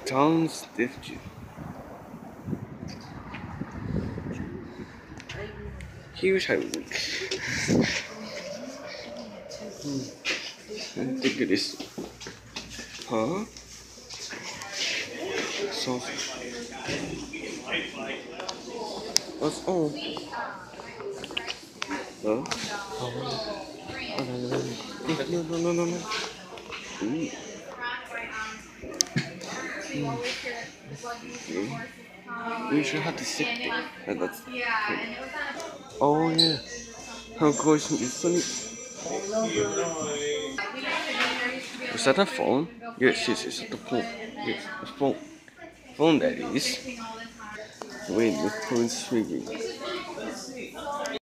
Sounds different. Here's how it works. Take this. Huh? So, what's on? Huh? No, no, no, no, no. Ooh. Okay. We should have to sit there. That's. Oh yeah. How close is it? Is that a phone? Yes, yes, it's the phone. Yes, the phone. Phone that is. Wait, the phone's ringing.